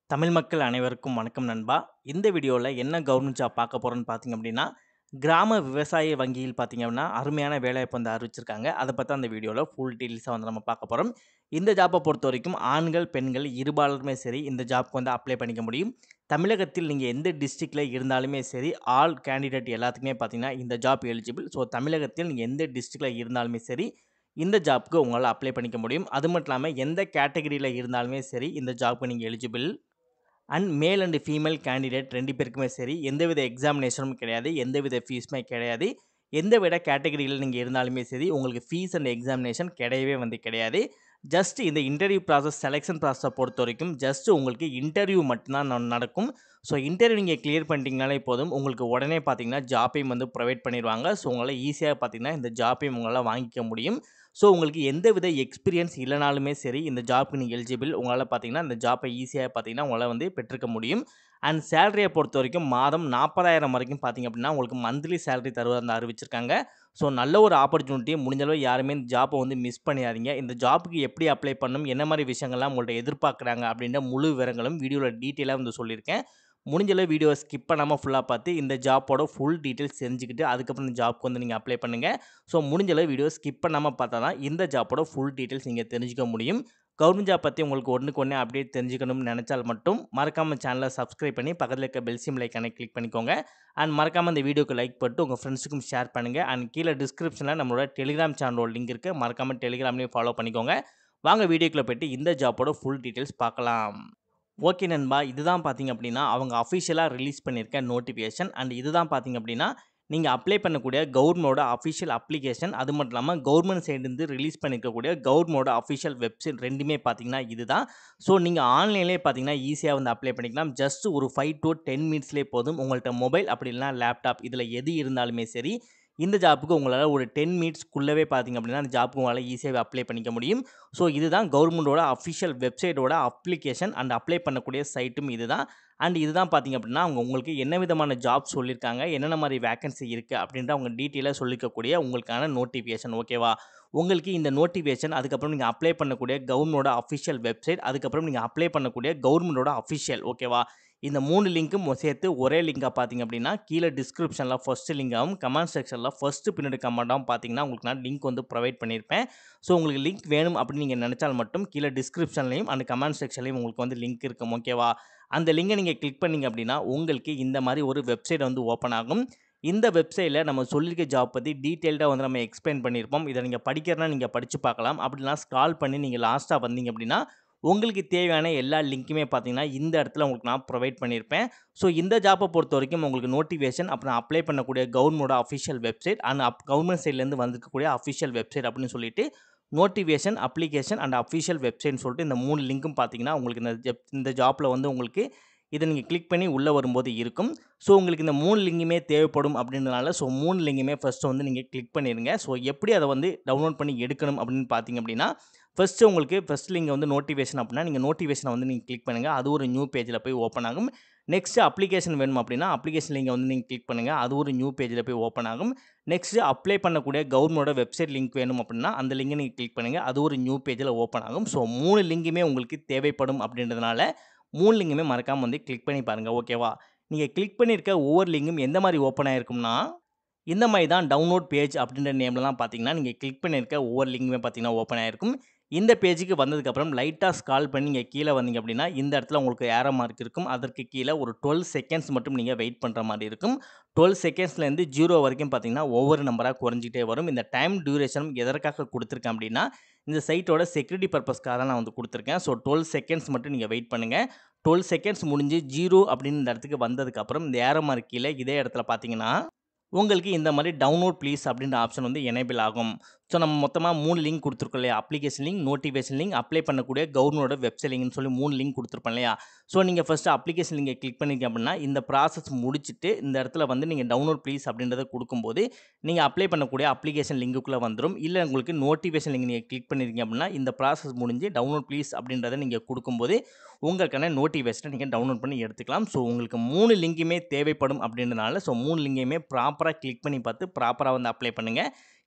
தமிழ் மக்கள் அனைவருக்கும் வணக்கம் நண்பா. இந்த வீடியோவில் என்ன கவர்மெண்ட் ஜாப் பார்க்க போகிறோன்னு பார்த்தீங்க அப்படின்னா, கிராம விவசாய வங்கியில் பார்த்தீங்க அப்படின்னா அருமையான வேலைவாய்ப்பு வந்து அறிவிச்சிருக்காங்க. அதை பற்றி அந்த வீடியோவில் ஃபுல் டீட்டெயில்ஸாக வந்து நம்ம பார்க்க போகிறோம். இந்த ஜாப்பை பொறுத்த வரைக்கும் ஆண்கள் பெண்கள் இருபாலருமே சரி இந்த ஜாப்க்கு வந்து அப்ளை பண்ணிக்க முடியும். தமிழகத்தில் நீங்கள் எந்த டிஸ்ட்ரிக்டில் இருந்தாலுமே சரி ஆல் கேண்டிடேட் எல்லாத்துக்குமே பார்த்தீங்கன்னா இந்த ஜாப் எலிஜிபிள். ஸோ தமிழகத்தில் நீங்கள் எந்த டிஸ்ட்ரிக்டில் இருந்தாலுமே சரி இந்த ஜாப்க்கு உங்களால் அப்ளை பண்ணிக்க முடியும். அது மட்டும் இல்லாமல் எந்த கேட்டகரியில் இருந்தாலுமே சரி இந்த ஜாப்க்கு நீங்கள் eligible. And male and female candidate 2 பேருக்குமே சரி எந்தவித எக்ஸாமினேஷனும் கிடையாது, எந்தவித ஃபீஸுமே கிடையாது. எந்தவித கேட்டகரியில் நீங்கள் இருந்தாலுமே சரி உங்களுக்கு ஃபீஸ் அண்ட் எக்ஸாமினேஷன் கிடையவே வந்து கிடையாது. ஜஸ்ட் இந்த இன்டர்வியூ ப்ராசஸ் செலெக்ஷன் ப்ராசஸை பொறுத்த வரைக்கும் ஜஸ்ட் உங்களுக்கு இன்டர்வியூ மட்டும்தான் நடக்கும். ஸோ இன்டர்வியூ நீங்கள் கிளியர் பண்ணிட்டீங்கனாலே போதும், உங்களுக்கு உடனே பார்த்தீங்கன்னா ஜாப்பையும் வந்து ப்ரொவைட் பண்ணிடுவாங்க. ஸோ உங்களால் ஈஸியாக பார்த்தீங்கன்னா இந்த ஜாப்பையும் உங்களால் வாங்கிக்க முடியும். ஸோ உங்களுக்கு எந்தவித எக்ஸ்பீரியன்ஸ் இல்லைனாலுமே சரி இந்த ஜாப்க்கு நீங்கள் எலிஜிபிள். உங்களால் பார்த்தீங்கன்னா இந்த ஜாப்பை ஈஸியாக பார்த்தீங்கன்னா உங்களால் வந்து பெற்றுக்க முடியும். அண்ட் சேலரியை பொறுத்த வரைக்கும் மாதம் 40,000 வரைக்கும் பார்த்தீங்க அப்படின்னா உங்களுக்கு மந்த்லி சேலரி தருவதாக அறிவிச்சிருக்காங்க. ஸோ நல்ல ஒரு ஆப்பர்ச்சுனிட்டி, முடிஞ்ச அளவு யாருமே இந்த ஜாப்பை வந்து மிஸ் பண்ணிடாதீங்க. இந்த ஜாப்புக்கு எப்படி அப்ளை பண்ணணும், என்ன மாதிரி விஷயங்கள்லாம் உங்கள்ட்ட எதிர்பார்க்குறாங்க அப்படின்ற முழு விவரங்களும் வீடியோவில் டீட்டெயிலாக வந்து சொல்லியிருக்கேன். முடிஞ்ச அளவு வீடியோ ஸ்கிப் பண்ணாமல் ஃபுல்லாக பார்த்து இந்த ஜாப்போட ஃபுல் டீட்டெயில்ஸ் தெரிஞ்சுக்கிட்டு அதுக்கப்புறம் இந்த ஜாப்க்கு வந்து நீங்கள் அப்ளை பண்ணுங்கள். ஸோ முடிஞ்ச அளவு வீடியோ ஸ்கிப் பண்ணாமல் பார்த்தா தான் இந்த ஜாப்போட ஃபுல் டீட்டெயில்ஸ் நீங்கள் தெரிஞ்சுக்க முடியும். கவர்மெண்ட் ஜாப் பற்றி உங்களுக்கு ஒன்றுக்கு ஒன்று அப்டேட் தெரிஞ்சுக்கணும்னு நினச்சால் மட்டும் மறக்காமல் சேனலை சப்ஸ்கிரைப் பண்ணி பக்கத்தில் இருக்க பெல் சிம் ஐக்கானை கிளிக் பண்ணிக்கோங்க. அண்ட் மறக்காமல் இந்த வீடியோக்கு லைக் பண்ணிட்டு உங்கள் ஃப்ரெண்ட்ஸுக்கும் ஷேர் பண்ணுங்கள். அண்ட் கீழே டிஸ்கிரிப்ஷனில் நம்மளோட டெலிகிராம் சேனலோட லிங்க் இருக்குது, மறக்காமல் டெலிகிராம்லேயும் ஃபாலோ பண்ணிக்கோங்க. வாங்க வீடியோக்குள்ளே போய்ட்டு இந்த ஜாப்போட ஃபுல் டீட்டெயில்ஸ் பார்க்கலாம். ஓகே நண்பா, இதுதான் பார்த்தீங்க அப்படின்னா அவங்க அஃபிஷியலாக ரிலீஸ் பண்ணியிருக்க நோட்டிஃபிகேஷன். அண்ட் இதுதான் பார்த்தீங்க அப்படின்னா நீங்கள் அப்ளை பண்ணக்கூடிய கவர்மெண்டோட அஃபிஷியல் அப்ளிகேஷன். அது மட்டும் இல்லாமல் கவர்மெண்ட் சைடுலேருந்து ரிலீஸ் பண்ணியிருக்கக்கூடிய கவர்மெண்டோட அஃபிஷியல் வெப்சைட் ரெண்டுமே பார்த்தீங்கன்னா இதுதான். ஸோ நீங்கள் ஆன்லைன்லேயே பார்த்தீங்கன்னா ஈஸியாக வந்து அப்ளை பண்ணிக்கலாம். ஜஸ்ட் ஒரு 5 to 10 மினிட்ஸ்லேயே போதும். உங்கள்கிட்ட மொபைல் அப்படி இல்லைனா லேப்டாப் இதில் எது இருந்தாலுமே சரி இந்த ஜாப்புக்கு உங்களால் ஒரு 10 மினிட்ஸ்க்குள்ளவே பார்த்தீங்க அப்படின்னா அந்த ஜாப்புக்கு உங்களால் ஈஸியாகவே அப்ளை பண்ணிக்க முடியும். ஸோ இதுதான் கவர்மெண்டோட அஃபிஷியல் வெப்சைட்டோட அப்ளிகேஷன் அண்ட் அப்ளை பண்ணக்கூடிய சைட்டும் இதுதான். அண்ட் இதுதான் பார்த்தீங்க அப்படின்னா அவங்க உங்களுக்கு என்ன விதமான ஜாப் சொல்லியிருக்காங்க, என்னென்ன மாதிரி வேகன்சி இருக்குது அப்படின்ற அவங்க டீட்டெயிலாக சொல்லிக்கக்கூடிய உங்களுக்கான நோட்டிஃபிகேஷன். ஓகேவா? உங்களுக்கு இந்த நோட்டிஃபிகேஷன் அதுக்கப்புறம் நீங்கள் அப்ளை பண்ணக்கூடிய கவர்மெண்டோட அஃபிஷியல் வெப்சைட், அதுக்கப்புறம் நீங்கள் அப்ளை பண்ணக்கூடிய கவர்மெண்டோட அஃபிஷியல். ஓகேவா? இந்த 3 லிங்க்கும் சேர்த்து ஒரே லிங்காக பார்த்தீங்க அப்படின்னா கீழே டிஸ்கிரிப்ஷனில் ஃபஸ்ட்டு லிங்காகவும் கமெண்ட் செக்ஷனில் ஃபஸ்ட்டு பின்னாடி கமெண்ட்டாகவும் பார்த்தீங்கன்னா உங்களுக்கு நான் லிங்க் வந்து ப்ரொவைட் பண்ணியிருப்பேன். ஸோ உங்களுக்கு லிங்க் வேணும் அப்படின்னு நீங்கள் நினச்சால் மட்டும் கீழே டிஸ்கிரிப்ஷன்லையும் அந்த கமெண்ட் செக்ஷன்லையும் உங்களுக்கு வந்து லிங்க் இருக்கும். ஓகேவா? அந்த லிங்கை நீங்கள் கிளிக் பண்ணிங்க அப்படின்னா உங்களுக்கு இந்த மாதிரி ஒரு வெப்சைட் வந்து ஓப்பன் ஆகும். இந்த வெப்சைட்டில் நம்ம சொல்லியிருக்க ஜாப் பற்றி டீட்டெயில்டாக வந்து நம்ம எக்ஸ்பிளைன் பண்ணியிருப்போம். இதை நீங்கள் படிக்கிறனா நீங்கள் படித்து பார்க்கலாம். அப்படின்னா ஸ்க்ரால் பண்ணி நீங்கள் லாஸ்ட்டாக வந்தீங்க அப்படின்னா உங்களுக்கு தேவையான எல்லா லிங்க்குமே பார்த்தீங்கன்னா இந்த இடத்துல உங்களுக்கு நான் ப்ரொவைட் பண்ணியிருப்பேன். ஸோ இந்த ஜாப்பை பொறுத்த வரைக்கும் உங்களுக்கு நோட்டிஃபிகேஷன் அப்புறம் அப்ளை பண்ணக்கூடிய கவர்மெண்டோட அஃபிஷியல் வெப்சைட் அண்ட் கவர்மெண்ட் சைட்லேருந்து வந்திருக்கக்கூடிய அஃபிஷியல் வெப்சைட் அப்படின்னு சொல்லிட்டு நோட்டிஃபிகேஷன், அப்ளிகேஷன் அண்ட் அஃபிஷியல் வெப்சைட்னு சொல்லிட்டு இந்த 3 லிங்க்கும் பார்த்தீங்கன்னா உங்களுக்கு இந்த ஜாப்பில் வந்து உங்களுக்கு இதை நீங்கள் கிளிக் பண்ணி உள்ளே வரும்போது இருக்கும். ஸோ உங்களுக்கு இந்த 3 லிங்குமே தேவைப்படும் அப்படின்றனால 3 லிங்குமே ஃபஸ்ட்டு வந்து நீங்கள் கிளிக் பண்ணிடுங்க. ஸோ எப்படி அதை வந்து டவுன்லோட் பண்ணி எடுக்கணும் அப்படின்னு பார்த்தீங்க அப்படின்னா ஃபஸ்ட்டு உங்களுக்கு ஃபஸ்ட் லிங்க் வந்து நோட்டிஃபிகேஷன் அப்படின்னா நீங்கள் நோட்டிஃபிகேஷனை வந்து நீங்கள் கிளிக் பண்ணுங்கள். அது ஒரு நியூ பேஜில் போய் ஓப்பன் ஆகும். நெக்ஸ்ட்டு அப்ளிகேஷன் வேணும் அப்படின்னா அப்ளிகேஷன் லிங்கை வந்து நீங்கள் கிளிக் பண்ணுங்கள். அது ஒரு நியூ பேஜில் போய் ஓப்பன் ஆகும். நெக்ஸ்ட்டு அப்ளை பண்ணக்கூடிய கவர்மெண்டோட வெப்சைட் லிங்க் வேணும் அப்படின்னா அந்த லிங்கை நீங்கள் கிளிக் பண்ணுங்கள். அது ஒரு நியூ பேஜில் ஓப்பன் ஆகும். ஸோ 3 லிங்குமே உங்களுக்கு தேவைப்படும் அப்படின்றதுனால 3 லிங்குமே மறக்காமல் வந்து கிளிக் பண்ணி பாருங்கள். ஓகேவா? நீங்கள் கிளிக் பண்ணியிருக்க ஒவ்வொரு லிங்கும் எந்த மாதிரி ஓப்பன் ஆகிருக்கும்னா இந்த மாதிரி தான் டவுன்லோட் பேஜ் அப்படின்ற நேம்லலாம் பார்த்தீங்கன்னா நீங்கள் கிளிக் பண்ணியிருக்க ஒவ்வொரு லிங்குமே பார்த்தீங்கன்னா ஓப்பன் ஆகிருக்கும். இந்த பேஜுக்கு வந்ததுக்கப்புறம் லைட்டாக ஸ்க்ரால் பண்ணி நீங்கள் கீழே வந்தீங்க அப்படின்னா இந்த இடத்துல உங்களுக்கு ஏரோ மார்க் இருக்கும். அதற்கு கீழே ஒரு 12 செகண்ட்ஸ் மட்டும் நீங்கள் வெயிட் பண்ணுற மாதிரி இருக்கும். 12 செகண்ட்ஸ்லேருந்து 0 வரைக்கும் பார்த்தீங்கன்னா ஒவ்வொரு நம்பராக குறைஞ்சிட்டே வரும். இந்த டைம் டியூரேஷன் எதற்காக கொடுத்துருக்கேன் அப்படின்னா இந்த சைட்டோட செக்யூரிட்டி பர்பஸ்க்காக தான் நான் வந்து கொடுத்துருக்கேன். ஸோ 12 செகண்ட்ஸ் மட்டும் நீங்கள் வெயிட் பண்ணுங்கள். 12 செகண்ட்ஸ் முடிஞ்சு 0 அப்படின்னு இந்த இடத்துக்கு வந்ததுக்கப்புறம் இந்த ஏரோ மார்க் கீழே இதே இடத்துல பார்த்தீங்கன்னா உங்களுக்கு இந்த மாதிரி டவுன்லோட் ப்ளீஸ் அப்படின்ற ஆப்ஷன் வந்து எனேபிள் ஆகும். ஸோ நம்ம மொத்தமாக 3 லிங்க் கொடுத்துருக்கோம் இல்லையா? Application link, notification link, apply பண்ணக்கூடிய கவர்மெண்டோட வெப்சைட் லிங்க்னு சொல்லி 3 லிங்க் கொடுத்துருப்போம் இல்லையா? ஸோ நீங்கள் ஃபஸ்ட்டு அப்ளிகேஷன் லிங்கை கிளிக் பண்ணிங்க அப்படின்னா இந்த ப்ராசஸ் முடிச்சுட்டு இந்த இடத்துல வந்து நீங்கள் டவுன்லோட் ப்ளீஸ் அப்படின்றத கொடுக்கும்போது நீங்கள் அப்ளை பண்ணக்கூடிய அப்ளிகேஷன் லிங்குக்குள்ளே வந்துடும். இல்லை உங்களுக்கு நோட்டிஃபிகேஷன் லிங்க் நீங்கள் கிளிக் பண்ணியிருக்கீங்க அப்படின்னா இந்த ப்ராசஸ் முடிஞ்சு டவுன்லோட் ப்ளீஸ் அப்படின்றத நீங்கள் கொடுக்கும்போது உங்களுக்கான நோட்டிஃபிகேஷனை நீங்கள் டவுன்லோட் பண்ணி எடுத்துக்கலாம். ஸோ உங்களுக்கு 3 லிங்குமே தேவைப்படும் அப்படின்றதுனால 3 லிங்கையுமே ப்ராப்பராக கிளிக் பண்ணி பார்த்து ப்ராப்பராக வந்து அப்ளை பண்ணுங்கள்.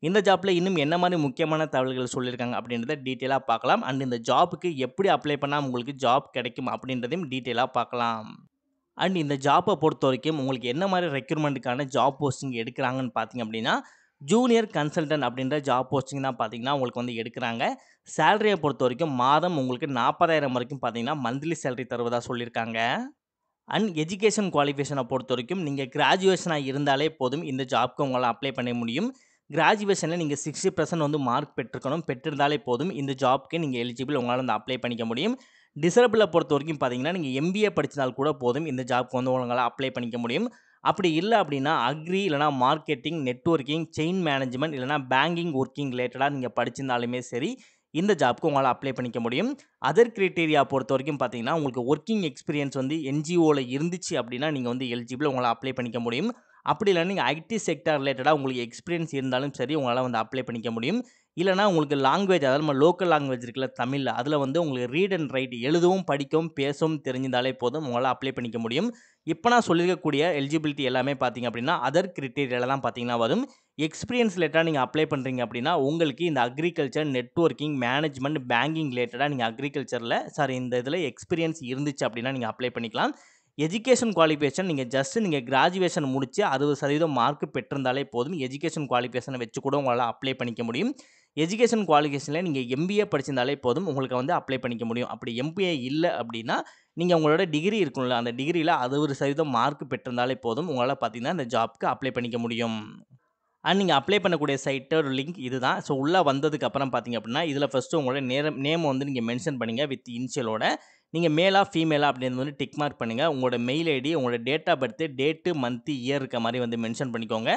இந்த ஜாப்ல இன்னும் என்ன மாரி முக்கியமான தகவல்கள் சொல்லியிருக்காங்க அப்படின்றத டீட்டெயிலா பார்க்கலாம். அண்ட் இந்த ஜாப்க்கு எப்படி அப்ளை பண்ணா உங்களுக்கு ஜாப் கிடைக்கும் அப்படின்றதையும் டீட்டெயிலா பார்க்கலாம். அண்ட் இந்த ஜாப்ப பொறுத்தவரைக்கும் உங்களுக்கு என்ன மாரி ரெக்ரூட்மெண்ட்க்கான ஜாப் போஸ்டிங் எடுக்குறாங்கன்னு பார்த்தீங்க அப்படின்னா, ஜூனியர் கன்சல்டன்ட் அப்படின்ற ஜாப் போஸ்டிங் தான் பார்த்தீங்கன்னா, உங்களுக்கு வந்து எடுக்குறாங்க. சேலரிய பொறுத்தவரைக்கும் மாதம் உங்களுக்கு 40,000 வரைக்கும் பார்த்தீங்கன்னா, மந்த்லி சேலரி தருவதா சொல்லியிருக்காங்க. அண்ட் எஜுகேஷன் குவாலிஃபிகேஷன பொறுத்தவரைக்கும் நீங்க கிராஜுவேஷனா இருந்தாலே போதும் இந்த ஜாப்க்கு உங்களால அப்ளை பண்ண முடியும். கிராஜுவேஷன்ல நீங்க 60% வந்து மார்க் பெற்றிருக்கணும். பெற்றிருந்தாலே போதும் இந்த ஜாப்க்கு நீங்க எலிஜிபிள் உங்களால வந்து அப்ளை பண்ணிக்க முடியும். டிசரபிள பொறுத்தவரைக்கும் பார்த்தீங்கன்னா, நீங்க எம்பிஏ படிச்சிருந்தால் கூட போதும் இந்த ஜாப்க்கு வந்து உங்களால அப்ளை பண்ணிக்க முடியும். அப்படி இல்ல அப்படின்னா, அக்ரி இல்லன்னா மார்க்கெட்டிங், நெட்வொர்க்கிங், செயின் மேனேஜ்மென்ட் இல்லன்னா பேங்கிங் ஒர்க்கிங் ரிலேட்டடா நீங்க படிச்சிருந்தாலுமே சரி, இந்த ஜாப்க்கு உங்களால அப்ளை பண்ணிக்க முடியும். அதர் கிரைட்டீரியா பொறுத்தவரைக்கும் பார்த்தீங்கன்னா, உங்களுக்கு வொர்க்கிங் எக்ஸ்பீரியன்ஸ் வந்து என்ஜிஓல இருந்துச்சு அப்படின்னா, நீங்க வந்து எலிஜிபிள் உங்களால அப்ளை பண்ணிக்க முடியும். அப்படி இல்லன்னா நீங்க ஐடி செக்டார் ரிலேட்டடா உங்களுக்கு எக்ஸ்பீரியன்ஸ் இருந்தாலும் சரி, உங்களால வந்து அப்ளை பண்ணிக்க முடியும். இல்லன்னா உங்களுக்கு லாங்குவேஜ் அதாவது நம்ம லோக்கல் லாங்குவேஜ் இருக்குல்ல தமிழ்ல, அதுல வந்து உங்களுக்கு ரீட் அண்ட் ரைட் எழுதவும், படிக்கவும், பேசவும் தெரிஞ்சிருந்தாலே போதும் உங்களால அப்ளை பண்ணிக்க முடியும். இப்ப நான் சொல்லியிருக்கக்கூடிய எலிஜிபிலிட்டி எல்லாமே பார்த்தீங்க அப்படின்னா, அதர் கிரைட்டீரியால தான் பார்த்தீங்கன்னா வரும். எக்ஸ்பீரியன்ஸ் ரிலேட்டடா நீங்க அப்ளை பண்றீங்க அப்படின்னா, உங்களுக்கு இந்த அக்ரிகல்ச்சர், நெட்வொர்க்கிங், மேனேஜ்மென்ட், பேங்கிங் ரிலேட்டடா நீங்க இந்த இதுல எக்ஸ்பீரியன்ஸ் இருந்துச்சு அப்படின்னா நீங்க அப்ளை பண்ணிக்கலாம். எஜுகேஷன் குவாலிஃபிகேஷன் நீங்க கிராஜுவேஷன் முடிச்சு 60% மார்க் பெற்றிருந்தாலே போதும். எஜுகேஷன் குவாலிஃபிகேஷன வச்சு கூட உங்களால அப்ளை பண்ணிக்க முடியும். எஜுகேஷன் குவாலிஃபிகேஷன்ல நீங்க எம்பிஏ படிச்சிருந்தாலே போதும். உங்களுக்கு வந்து அப்ளை பண்ணிக்க முடியும். அப்படி எம்பிஏ இல்ல அப்படின்னா, நீங்க உங்களோட டிகிரி இருக்கும்ல, அந்த டிகிரில 60% மார்க் பெற்றிருந்தாலே போதும். உங்களால பார்த்தீங்கன்னா, இந்த ஜாப்க்கு அப்ளை பண்ணிக்க முடியும். அண்ட் நீங்க அப்ளை பண்ணக்கூடிய சைட்டோட லிங்க் இதுதான். ஸோ உள்ள வந்ததுக்கு அப்புறம் பார்த்தீங்க அப்படின்னா, இதில ஃபர்ஸ்ட்டு உங்களோட நேம் வந்து நீங்க மென்ஷன் பண்ணுங்க வித் இனிஷியலோட. நீங்க மேலா, ஃபீமேலா அப்படின்னு வந்து டிக் மார்க் பண்ணுங்க. உங்களோட மெயில் ஐடி, உங்களோட date of birth, date, month, year இருக்க மாரி வந்து மென்ஷன் பண்ணிக்கோங்க.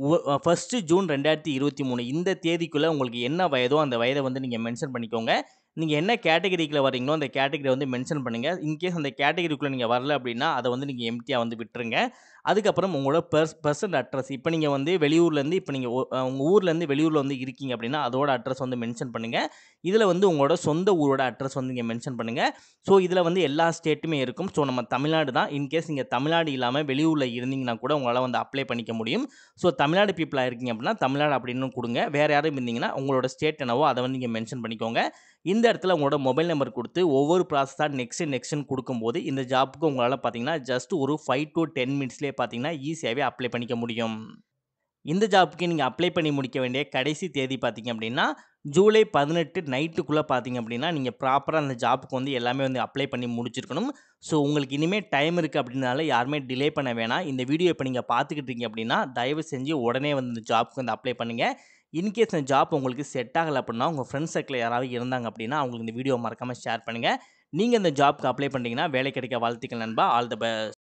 1 ஜூன் 2023 இந்த தேதிக்குள்ள உங்களுக்கு என்ன வயதோ அந்த வயத வந்து நீங்க மென்ஷன் பண்ணிக்கோங்க. நீங்க என்ன கேட்டகரிக்குள்ள வரீங்களோ அந்த கேட்டகரிய வந்து மென்ஷன் பண்ணுங்க. இன்கேஸ் அந்த கேட்டகரிக்குள்ள நீங்க வரல அப்படின்னா, அத வந்து நீங்க எம்ப்டியா வந்து விட்டுருங்க. அதுக்கப்புறம் உங்களோட பெர்சன்ட் அட்ரஸ் இப்ப நீங்க வந்து வெளியூர்லேருந்து இப்ப நீங்க உங்க ஊர்லேருந்து வெளியூர்ல வந்து இருக்கீங்க அப்படின்னா, அதோட அட்ரஸ் வந்து மென்ஷன் பண்ணுங்க. இதில வந்து உங்களோட சொந்த ஊரோட அட்ரஸ் வந்து இங்க மென்ஷன் பண்ணுங்க. ஸோ இதில வந்து எல்லா ஸ்டேட்டுமே இருக்கும். ஸோ நம்ம தமிழ்நாடு தான். இன்கேஸ் நீங்க தமிழ்நாடு இல்லாம வெளியூர்ல இருந்தீங்கன்னா கூட உங்களால வந்து அப்ளை பண்ணிக்க முடியும். ஸோ தமிழ்நாடு பீப்பிளா இருக்கீங்க அப்படின்னா, தமிழ்நாடு அப்படின்னு குடுங்க. வேற யாரும் இருந்தீங்கன்னா, உங்களோட ஸ்டேட் என்னவோ அத வந்து நீங்க மென்ஷன் பண்ணிக்கோங்க. இந்த இடத்துல உங்களோட மொபைல் நம்பர் குடுத்து ஒவ்வொரு ப்ராசஸா நெக்ஸ்ட்ன்னு குடுக்கும்போது, இந்த ஜாப்க்கு உங்களால பார்த்தீங்கன்னா, ஜஸ்ட் ஒரு 5 டூ 10 மினிட்ஸ்லயே பார்த்தீங்கன்னா, ஈஸியாவே அப்ளை பண்ணிக்க முடியும். இந்த ஜாப்க்கு நீங்க அப்ளை பண்ணி முடிக்க வேண்டிய கடைசி தேதி பார்த்தீங்க அப்படின்னா, ஜூலை 18 நைட்டுக்குள்ள பார்த்தீங்க அப்படின்னா, நீங்க ப்ராப்பரா அந்த ஜாப்க்கு வந்து எல்லாமே வந்து அப்ளை பண்ணி முடிச்சிருக்கணும். ஸோ உங்களுக்கு இனிமே டைம் இருக்கு அப்படின்றனால யாருமே டிலே பண்ண வேணாம். இந்த வீடியோ இப்ப நீங்க பார்த்துக்கிட்டு இருக்கீங்க அப்படின்னா, தயவு செஞ்சு உடனே வந்து இந்த ஜாப்க்கு வந்து அப்ளை பண்ணுங்க. இன்கேஸ் இந்த ஜாப் உங்களுக்கு செட் ஆகல அப்படின்னா, உங்க ஃப்ரெண்ட்ஸ் சர்க்கிள்ல யாராவது இருந்தாங்க அப்படின்னா, அவங்களுக்கு இந்த வீடியோ மறக்காம ஷேர் பண்ணுங்க. நீங்க இந்த ஜாப்க்கு அப்ளை பண்றீங்கன்னா, வேலை கிடைக்க வாழ்த்துக்கள் நண்பா. All the best.